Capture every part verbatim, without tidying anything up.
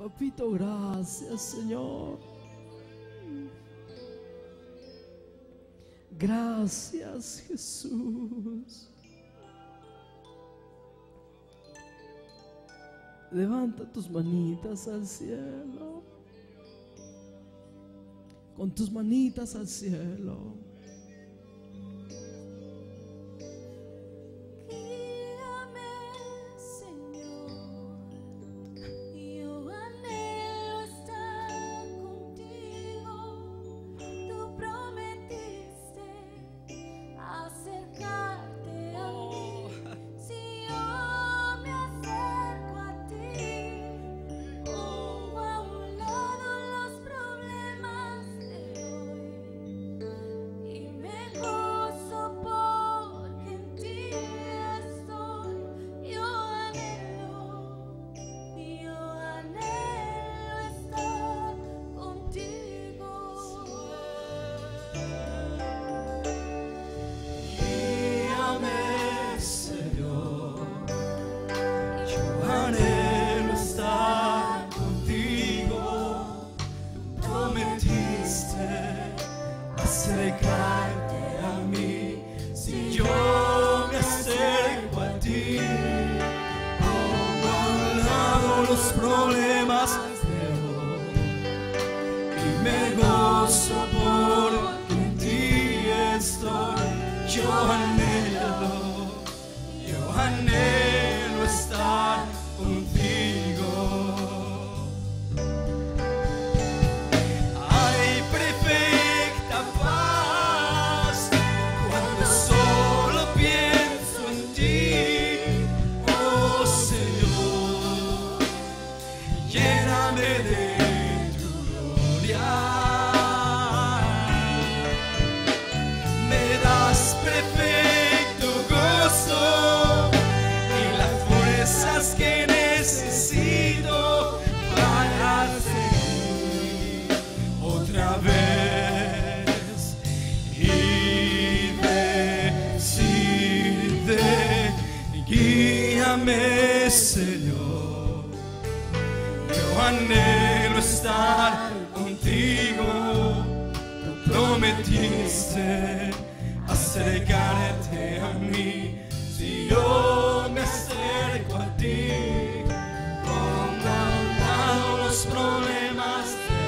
Papito, gracias, Señor. Gracias, Jesús. Levanta tus manitas al cielo. Con tus manitas al cielo. Guíame, Señor, yo anhelo estar contigo. Tú prometiste acercarte a mí. Si yo me acerco a ti, pongo a un lado los problemas de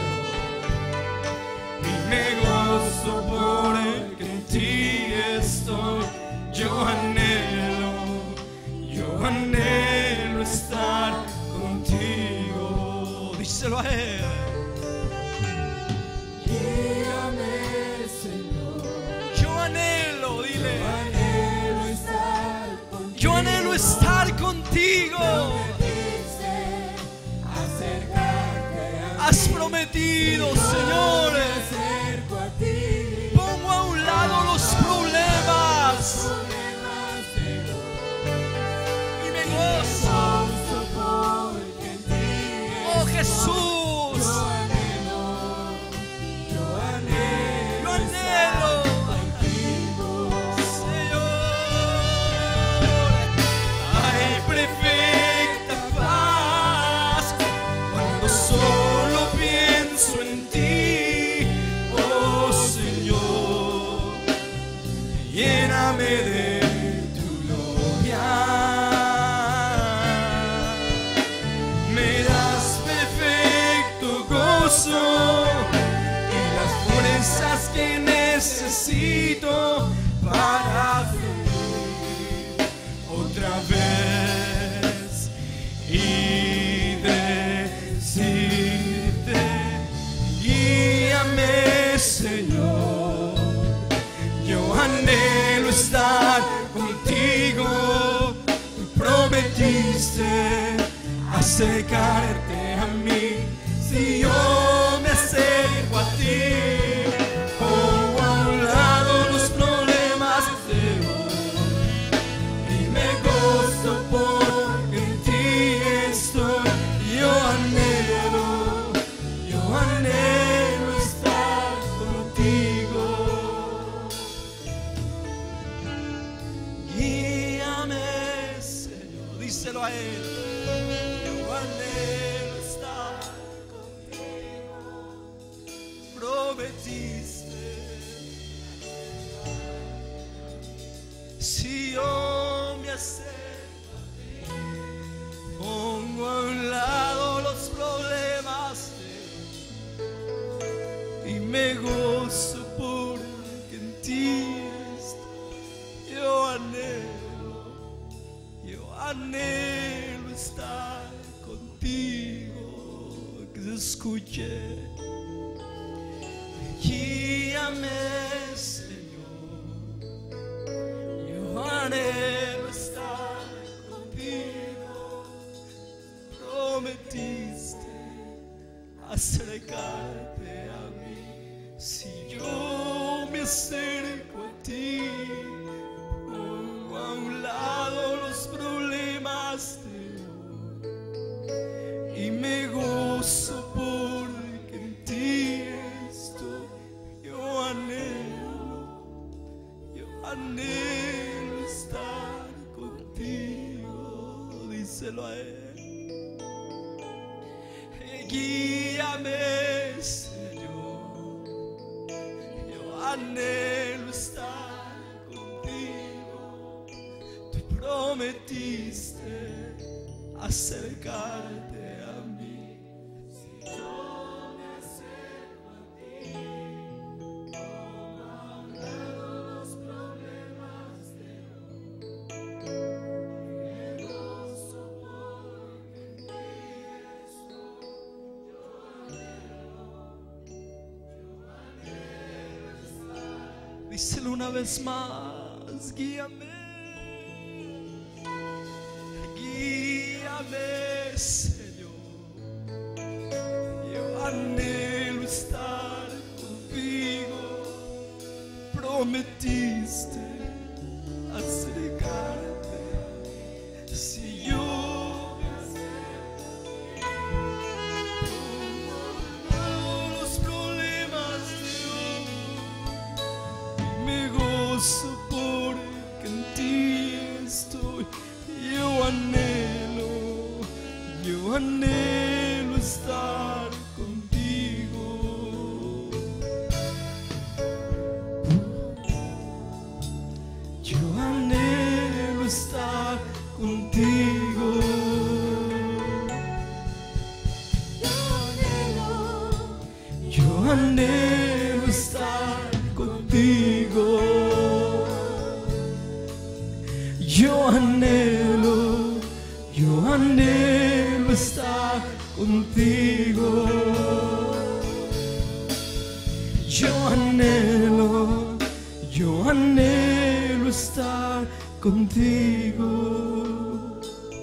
hoy y me gozo porque en ti estoy. Yo anhelo Yo anhelo estar contigo. Díselo a Él. Guíame, Señor. Yo anhelo, dile. Yo anhelo estar contigo. Yo anhelo estar contigo. Has prometido, Señor. Pongo a un lado los problemas. Oh Jesús, yo anhelo, yo anhelo, yo anhelo contigo, Señor. Hay perfecta paz cuando solo pienso en ti, oh Señor. Lléname de tu gloria. Y las fuerzas que necesito para vivir otra vez y decirte: guíame, Señor, yo anhelo estar contigo. Tú prometiste acercarte a mí. Si yo me acerco a ti, pongo a un lado los problemas de hoy y me gozo porque en ti estoy. Yo anhelo, yo anhelo estar contigo. Guíame, Señor, díselo a Él. Yo anhelo estar anhelo estar contigo. Que se escuche. Guíame, Señor. Yo anhelo estar contigo. Prometiste acercarte a mí. Si yo me acerco a ti, pongo a un lado los problemas de hoy y me gozo porque en ti estoy. Yo anhelo, yo anhelo estar contigo. Díselo a él. Guíame, Señor. Yo anhelo estar contigo. Tú prometiste acercarte a mí. Si yo me acerco a ti, no hablaré los problemas de hoy. Me gozo porque en ti estoy. Díselo una vez más, guíame, guíame, Señor. Yo anhelo estar contigo. Prometiste acercarte. Si yo me acerco a los problemas de hoy, me gozo porque en ti estoy. Yo anhelo, yo anhelo estar contigo. Yo anhelo estar contigo. Yo anhelo estar contigo. Yo anhelo, yo anhelo estar contigo. Yo anhelo, yo anhelo estar contigo.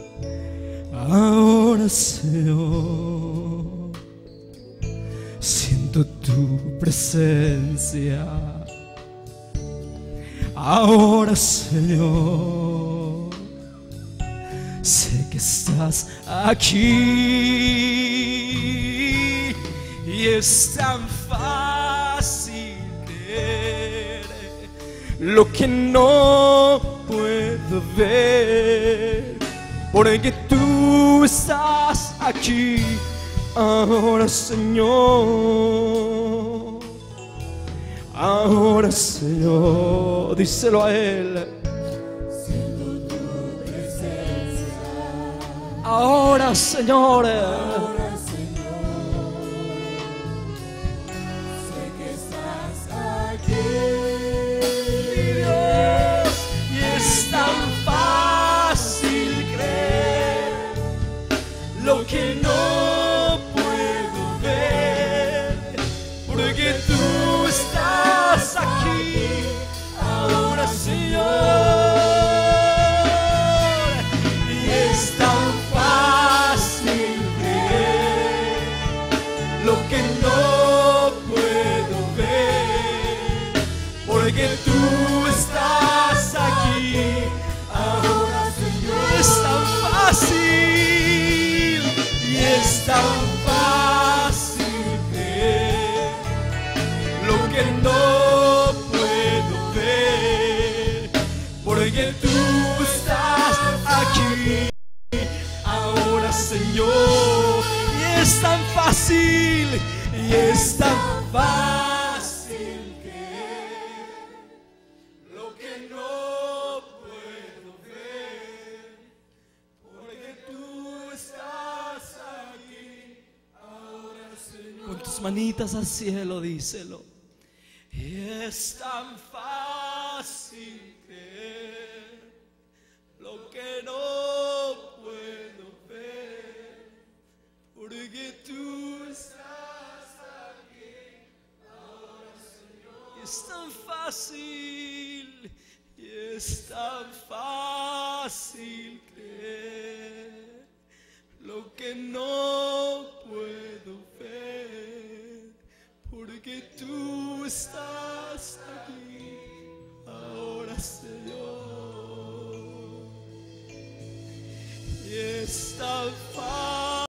Ahora, Señor, siento tu presencia. Ahora, Señor, sé que estás aquí y es tan fácil creer lo que no puedo ver, porque tú estás aquí. Ahora, Señor, ahora, Señor, díselo a él. Siento tu presencia. Ahora, Señor, Ahora, Señor, sé que estás aquí. Dios, y es tan fácil creer lo que no puedo ver, porque tú estás aquí. Ahora, Señor, y es tan fácil creer lo que no puedo ver, porque tú estás aquí. Ahora, Señor, es tan fácil, y es tan fácil creer lo que no puedo ver, porque tú estás aquí. Ahora, Señor, y es tan fácil, y es tan fácil creer lo que no puedo ver, porque tú estás aquí. Ahora, Señor, con tus manitas al cielo, díselo. Y es tan fácil creer lo que no lo que no puedo ver, porque tú estás aquí ahora, Señor. Y esta